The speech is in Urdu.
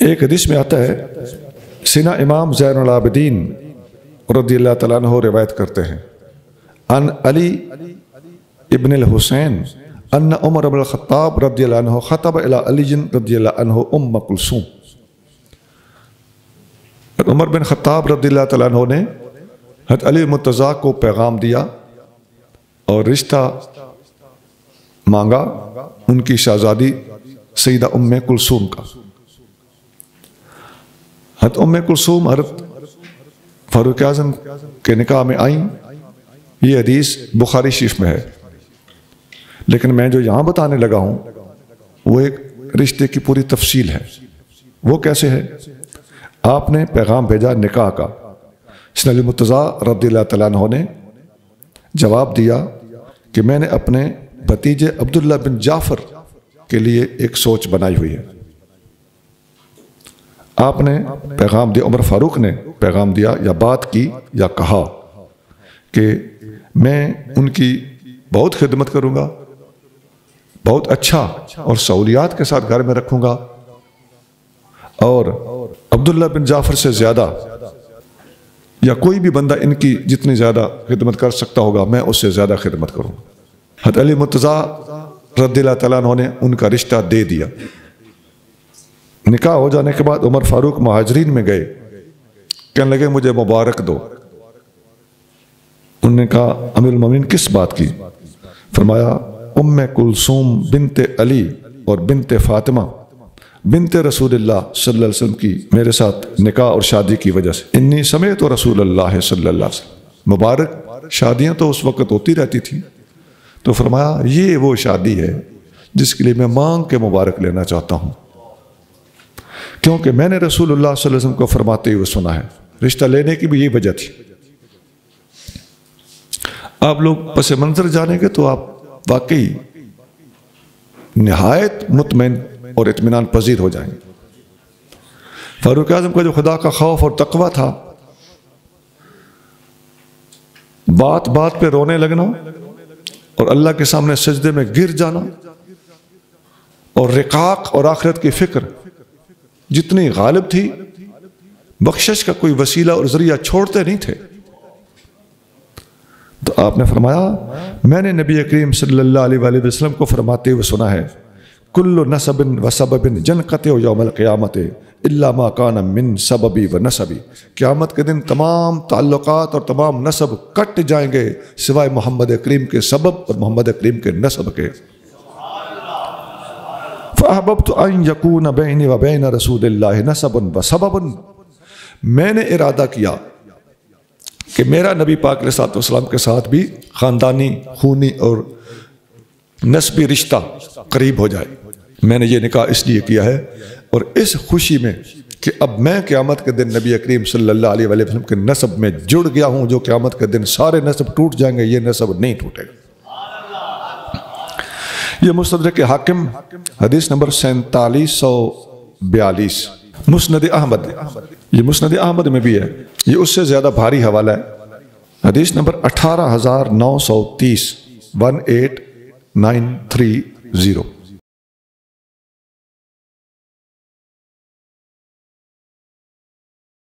ایک حدیث میں آتا ہے، سینا امام زین العابدین رضی اللہ تعالیٰ عنہ روایت کرتے ہیں، ان علی ابن الحسین ان عمر بن الخطاب رضی اللہ عنہ خطب الی علی رضی اللہ عنہ ام کلثوم۔ عمر بن خطاب رضی اللہ تعالیٰ عنہ نے حضرت علی مرتضیٰ کو پیغام دیا اور رشتہ مانگا ان کی شہزادی سیدہ ام کلثوم کا۔ حضرت ام کلثوم حضرت فاروق اعظم کے نکاح میں آئیں، یہ حدیث بخاری شریف میں ہے، لیکن میں جو یہاں بتانے لگا ہوں وہ ایک رشتے کی پوری تفصیل ہے۔ وہ کیسے ہے؟ آپ نے پیغام بھیجا نکاح کا، سیدنا علی مرتضیٰ رضی اللہ تعالیٰ عنہ نے جواب دیا کہ میں نے اپنے بھتیجے عبداللہ بن جعفر کے لیے ایک سوچ بنائی ہوئی ہے۔ آپ نے پیغام دیا، عمر فاروق نے پیغام دیا یا بات کی یا کہا کہ میں ان کی بہت خدمت کروں گا، بہت اچھا اور سہولیات کے ساتھ گھر میں رکھوں گا، اور عبداللہ بن جعفر سے زیادہ یا کوئی بھی بندہ ان کی جتنی زیادہ خدمت کر سکتا ہوگا میں اس سے زیادہ خدمت کروں۔ حضرت علی مرتضیٰ رضی اللہ تعالیٰ عنہ نے ان کا رشتہ دے دیا۔ نکاح ہو جانے کے بعد عمر فاروق مہاجرین میں گئے، کہنے لگے مجھے مبارک دو۔ انہوں نے کہا امیر المومنین کس بات کی؟ فرمایا ام کلثوم بنت علی اور بنت فاطمہ بنت رسول اللہ صلی اللہ علیہ وسلم کی میرے ساتھ نکاح اور شادی کی وجہ سے، انی سمیت رسول اللہ صلی اللہ علیہ وسلم۔ مبارک شادیاں تو اس وقت ہوتی رہتی تھیں، تو فرمایا یہ وہ شادی ہے جس کے لیے میں مانگ کے مبارک لینا چاہتا ہوں، کیونکہ میں نے رسول اللہ صلی اللہ علیہ وسلم کو فرماتے ہوئے سنا ہے۔ رشتہ لینے کی بھی یہی وجہ تھی۔ آپ لوگ پس منظر جانیں گے تو آپ واقعی نہایت مطمئن اور اطمینان پذیر ہو جائیں گے۔ فاروق اعظم کا جو خدا کا خوف اور تقوی تھا، بات بات پہ رونے لگنا اور اللہ کے سامنے سجدے میں گر جانا اور رقاق اور آخرت کی فکر جتنی غالب تھی، بخشش کا کوئی وسیلہ اور ذریعہ چھوڑتے نہیں تھے۔ تو آپ نے فرمایا میں نے نبی کریم صلی اللہ علیہ وآلہ وسلم کو فرماتے ہوئے سنا ہے، کل نسب و سبب جنقطع یوم القیامت الا ما کان من سببی و نسبی۔ قیامت کے دن تمام تعلقات اور تمام نسب کٹ جائیں گے سوائے محمد کریم کے سبب اور محمد کریم کے نسب کے۔ فَأَحْبَبْتُ أَن يَكُونَ بَيْنِي وَبَيْنَ رَسُولِ اللَّهِ نَسَبٌ وَسَبَبٌ، میں نے ارادہ کیا کہ میرا نبی پاک علیہ الصلوۃ والسلام کے ساتھ بھی خاندانی، خونی اور نسبی رشتہ قریب ہو جائے۔ میں نے یہ نکاح اس لیے کیا ہے اور اس خوشی میں کہ اب میں قیامت کے دن نبی کریم صلی اللہ علیہ وآلہ وسلم کے نسب میں جڑ گیا ہوں، جو قیامت کے دن سارے نسب ٹوٹ جائیں گے، یہ نسب نہیں ٹوٹے گا۔ یہ مستدرک حاکم حدیث نمبر 4742، مسند احمد، یہ مسند احمد میں بھی ہے، یہ اس سے زیادہ بھاری حوالہ ہے۔ حدیث نمبر 18930، 18930۔